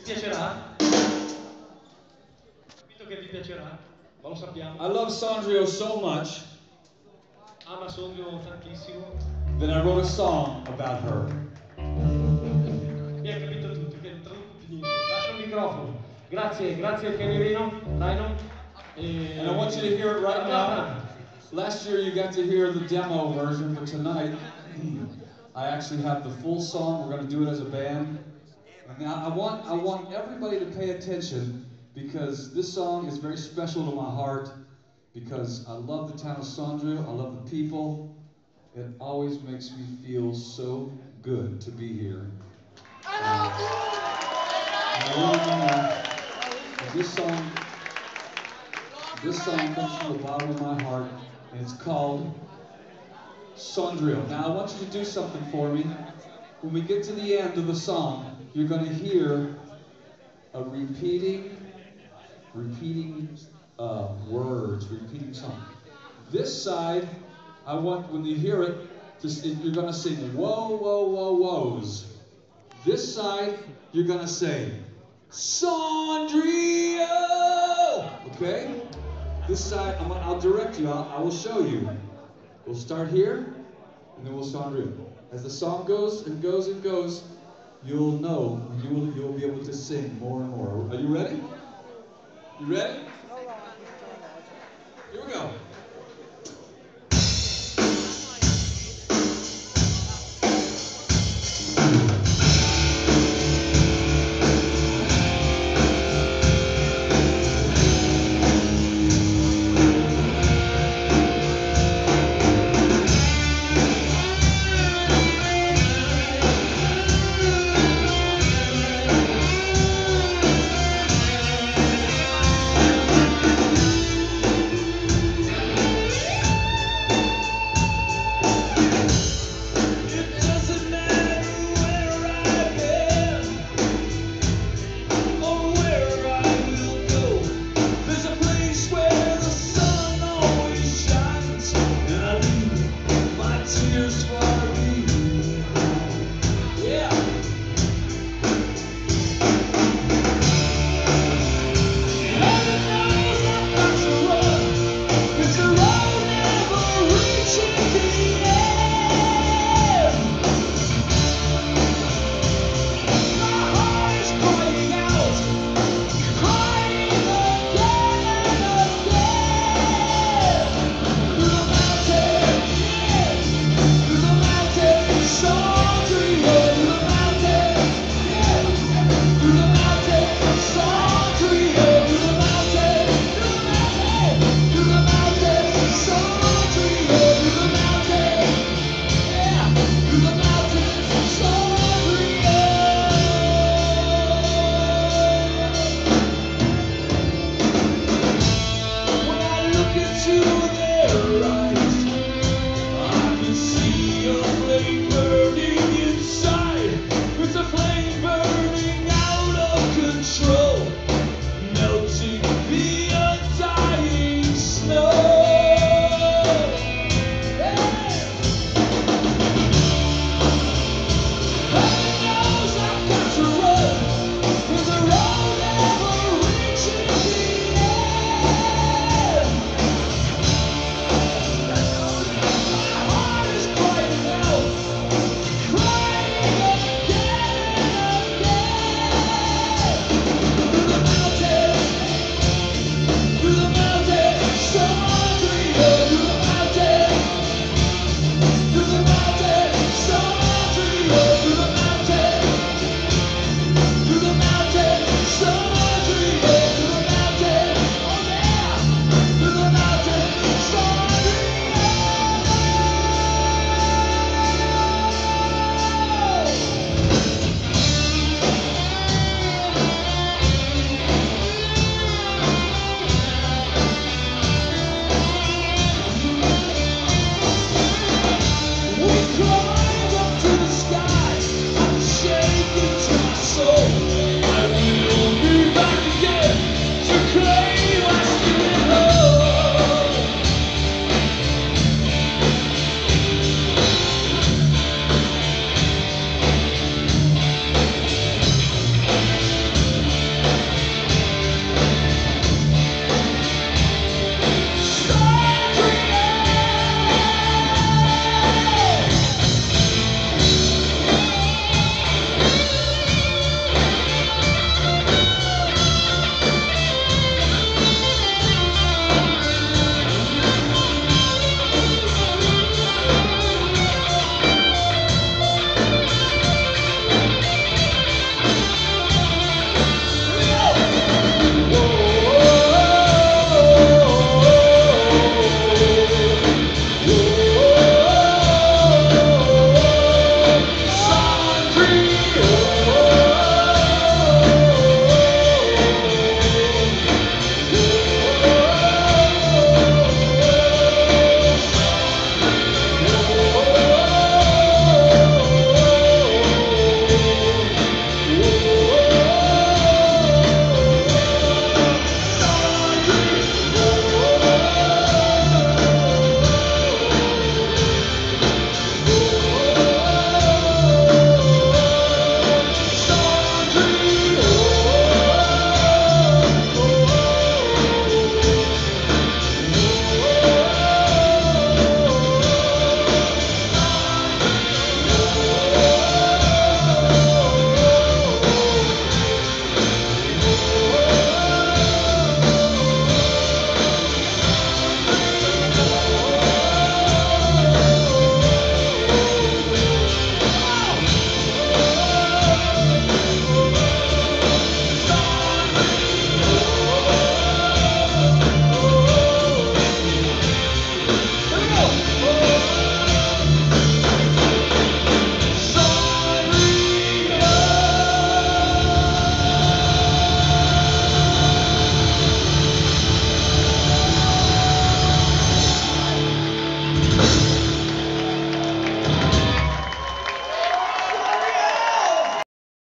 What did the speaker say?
piacerà? Capito che vi piacerà? Ma lo sappiamo. I love Sondrio so much Ama Sondrio tantissimo. that I wrote a song about her. Mi ha capito tutto, che non traduco più niente. Lascio il microfono. Grazie, grazie Pianirino, Rhino. And I want you to hear it right now. Last year you got to hear the demo version, but tonight I actually have the full song. We're going to do it as a band. And now I want everybody to pay attention because this song is very special to my heart because I love the town of Sondrio. I love the people. It always makes me feel so good to be here. I really mean that. And this song comes from the bottom of my heart, and it's called Sondrio. Now I want you to do something for me. When we get to the end of the song, you're going to hear a repeating words, repeating song. This side, I want, when you hear it, you're going to sing whoa, whoa, whoa, whoas. This side, you're going to say Sondrio! Okay? This side, I'll direct you, I will show you. We'll start here, and then we'll Sondrio. As the song goes and goes and goes, you'll know, you'll be able to sing more and more. Are you ready? You ready? Here we go.